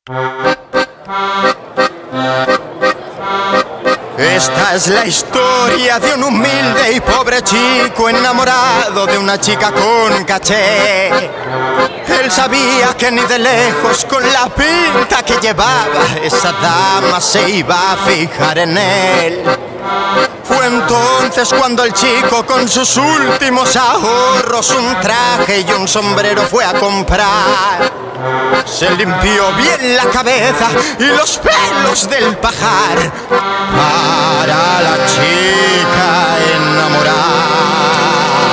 Esta es la historia de un humilde y pobre chico enamorado de una chica con caché. Él sabía que ni de lejos, con la pinta que llevaba, esa dama se iba a fijar en él. Fue entonces cuando el chico con sus últimos ahorros un traje y un sombrero fue a comprar. Se limpió bien la cabeza y los pelos del pajar para la chica enamorar.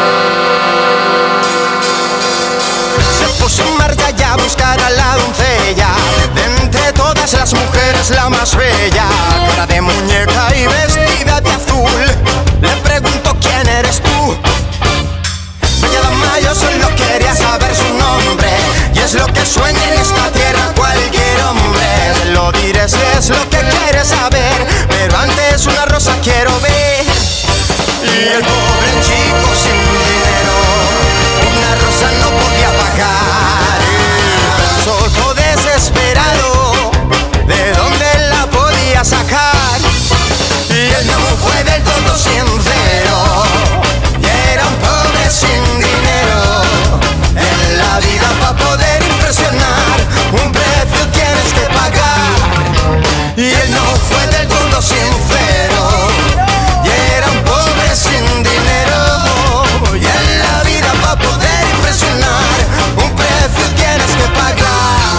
Se puso en marcha ya a buscar a la doncella, de entre todas las mujeres la más bella, cara de muñeca y vestida de azul. Le preguntó: ¿quién eres tú? Bella dama, yo solo quería saber su nombre, y es lo que sueña en esta tierra cualquier hombre. Te lo diré si es lo que quieres saber, pero antes una rosa quiero ver. Y el pobre chico sin dinero una rosa no podía pagar. Pensó todo desesperado de dónde la podía sacar, y él no fue del todo sincero, y era un pobre sin dinero. En la vida para poder impresionar un precio tienes que pagar, y él no fue del todo sincero, y era un pobre sin dinero. Y en la vida para poder impresionar un precio tienes que pagar.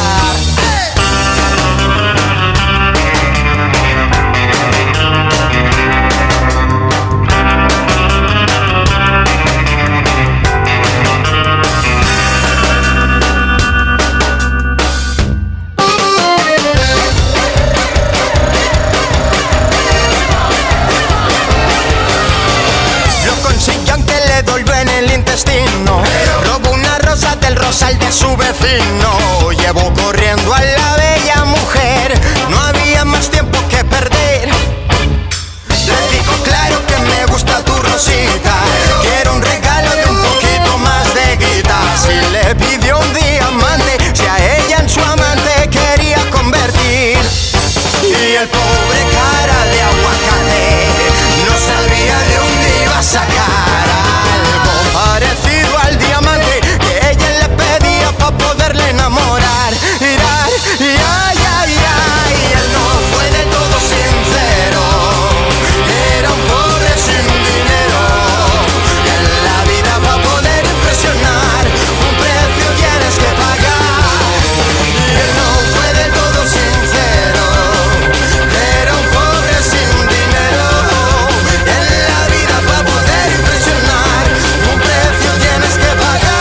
Robó una rosa del rosal de su vecino, llevó corriendo a la bella mujer, no había más tiempo que perder. Le digo: claro que me gusta tu rosita, quiero un regalo de un poquito más de guita. Si le pidió un diamante, si a ella en su amante quería convertir. Y el pobre cara de aguacate no sabía de dónde iba a sacar algo parecido al diamante que ella le pedía para poderle enamorar. Y ay, ay, ay, él no fue del todo sincero, era un pobre sin dinero. En la vida para poder impresionar un precio tienes que pagar, y él no fue del todo sincero, era un pobre sin dinero. En la vida para poder impresionar un precio tienes que pagar.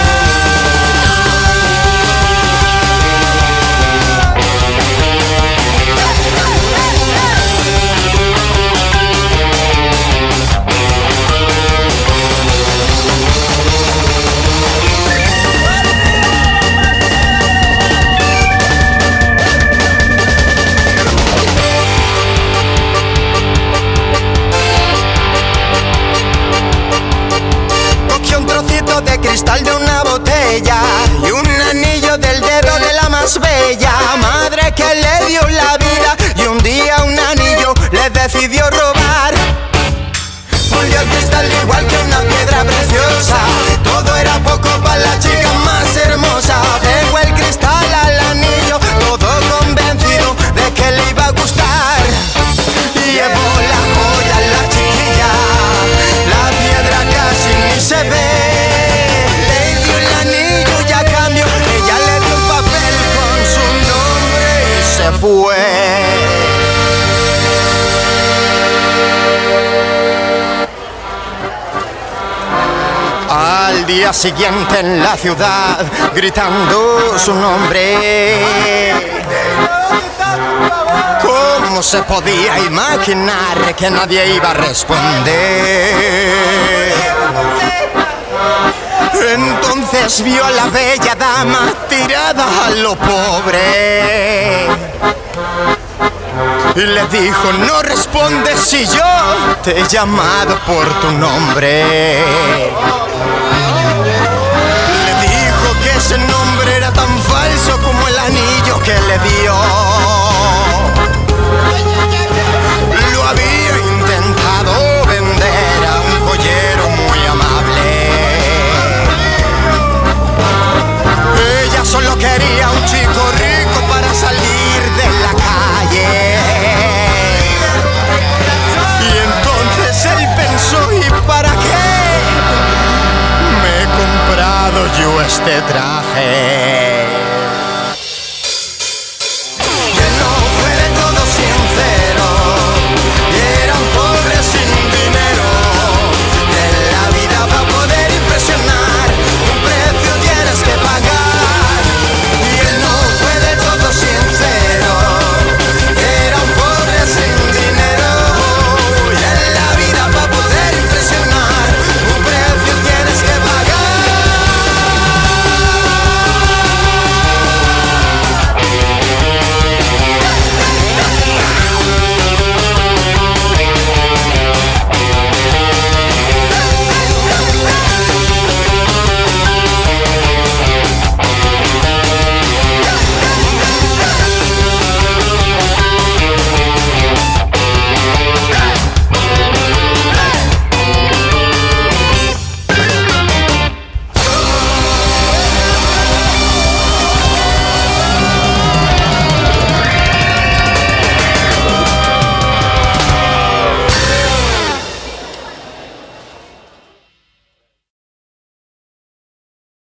Cogió un trocito de cristal de una botella y un anillo del dedo de la más bella madre que le dio la vida, y un día un anillo le decidió robar. Pulió el cristal igual que una piedra preciosa, todo era poco para la chica más hermosa. Pegó el cristal al anillo, todo convencido de que le iba a gustar. Llevó la joya a la chiquilla, la piedra casi ni se ve. Le dio el anillo y a cambio ella le dio un papel con su nombre y se fue. Al día siguiente en la ciudad, gritando su nombre, ¿cómo se podía imaginar que nadie iba a responder? Entonces vio a la bella dama tirada a lo pobre y le dijo: no respondes si yo te he llamado por tu nombre. Le dijo que ese nombre era tan falso como el anillo que le de Dios.